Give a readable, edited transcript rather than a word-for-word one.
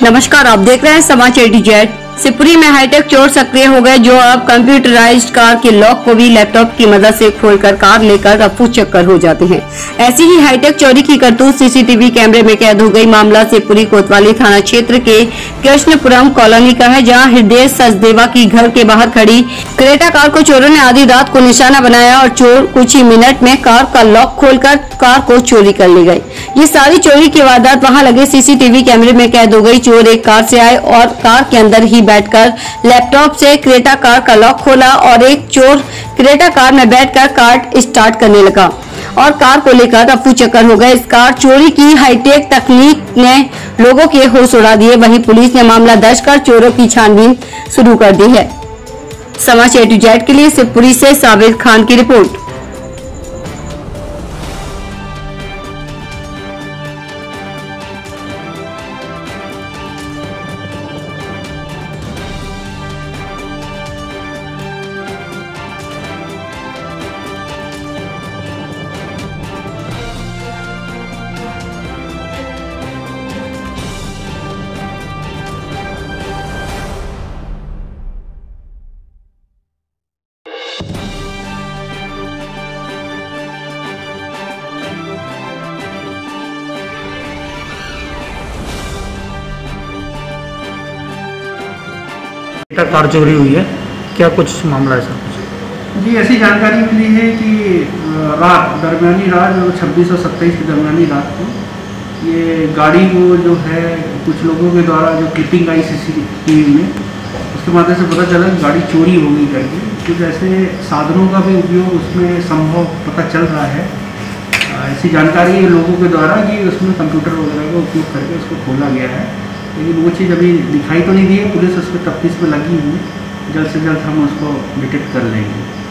नमस्कार, आप देख रहे हैं समाचार ATZ। शिवपुरी में हाईटेक चोर सक्रिय हो गए, जो अब कंप्यूटराइज्ड कार के लॉक को भी लैपटॉप की मदद से खोलकर कार लेकर रफू चक्कर हो जाते हैं। ऐसी ही हाईटेक चोरी की करतूत सीसीटीवी कैमरे में कैद हो गई। मामला शिवपुरी कोतवाली थाना क्षेत्र के कृष्णपुरम कॉलोनी का है, जहां हृदय सचदेवा की घर के बाहर खड़ी क्रेटा कार को चोरों ने आधी रात को निशाना बनाया और चोर कुछ ही मिनट में कार का लॉक खोलकर कार को चोरी कर ले गए। ये सारी चोरी की वारदात वहां लगे सीसीटीवी कैमरे में कैद हो गई। चोर एक कार से आए और कार के अंदर ही बैठकर लैपटॉप से क्रेटा कार का लॉक खोला और एक चोर क्रेटा कार में बैठकर कार स्टार्ट करने लगा और कार को लेकर रफू चक्कर हो गए। इस कार चोरी की हाईटेक तकनीक ने लोगों के होश उड़ा दिए। वहीं पुलिस ने मामला दर्ज कर चोरों की छानबीन शुरू कर दी है। समाचार ATZ के लिए शिवपुरी से साबिर खान की रिपोर्ट। कार चोरी हुई है, क्या कुछ मामला है सर? जी, ऐसी जानकारी मिली है कि दरमियानी रात 26 और 27 की दरमियानी रात को ये गाड़ी को जो है कुछ लोगों के द्वारा जो क्लिपिंग आई CCTV में, उसके माध्यम से पता चला कि गाड़ी चोरी हो गई करके। कुछ ऐसे साधनों का भी उपयोग उसमें संभव पता चल रहा है। ऐसी जानकारी है लोगों के द्वारा कि उसमें कंप्यूटर वगैरह का उपयोग करके उसको खोला गया है, लेकिन वो चीज़ अभी दिखाई तो नहीं दी है। पुलिस उस पर तफ्तीश में लगी हुई है, जल्द से जल्द हम उसको डिटेक्ट कर लेंगे।